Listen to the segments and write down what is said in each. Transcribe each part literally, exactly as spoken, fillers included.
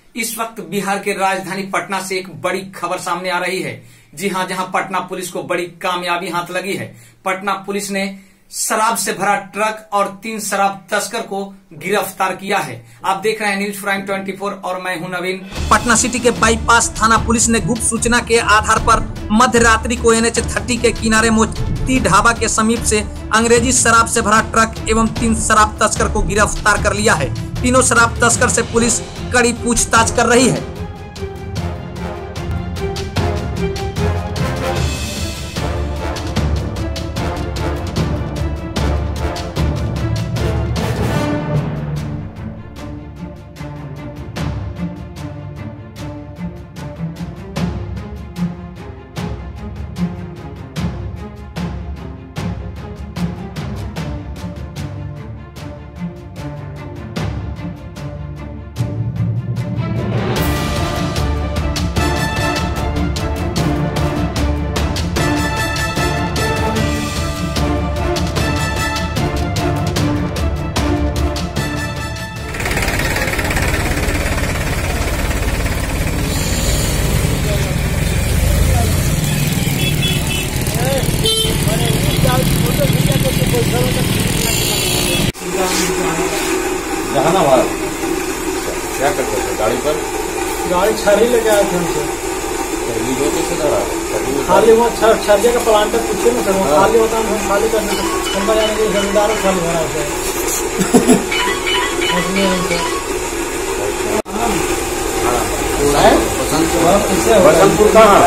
इस वक्त बिहार के राजधानी पटना से एक बड़ी खबर सामने आ रही है। जी हां, जहां पटना पुलिस को बड़ी कामयाबी हाथ लगी है। पटना पुलिस ने शराब से भरा ट्रक और तीन शराब तस्कर को गिरफ्तार किया है। आप देख रहे हैं न्यूज प्राइम चौबीस और मैं हूं नवीन। पटना सिटी के बाईपास थाना पुलिस ने गुप्त सूचना के आधार पर मध्य रात्रि को एन एच तीस के किनारे मोती ढाबा के समीप से अंग्रेजी शराब से भरा ट्रक एवं तीन शराब तस्कर को गिरफ्तार कर लिया है। तीनों शराब तस्कर से पुलिस कड़ी पूछताछ कर रही है। जहानाबाद क्या करते थे गाड़ी पर? गाड़ी छरी लेके आए थे हमसे। कैसे धरा? खाली वहाँ छरिया का प्लांट है, पूछे ना सर, वहाँ खाली होता है, हम खाली करने हम जाने के जमींदार खाली भरा होता है। बसंतपुर कहाँ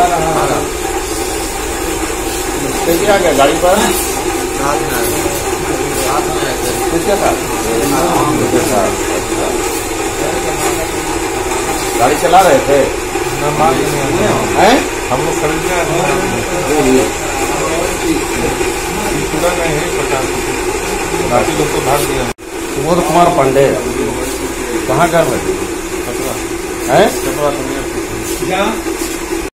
कैसे आ गया गाड़ी पर? किसके साथ? गाड़ी चला रहे थे? हैं? हम लोग खरीदने पूरा नहीं है, पचास बाकी लोग तो भाग दिया। सुबोध कुमार पांडे कहाँ कर रहे? कटवा है? कटवा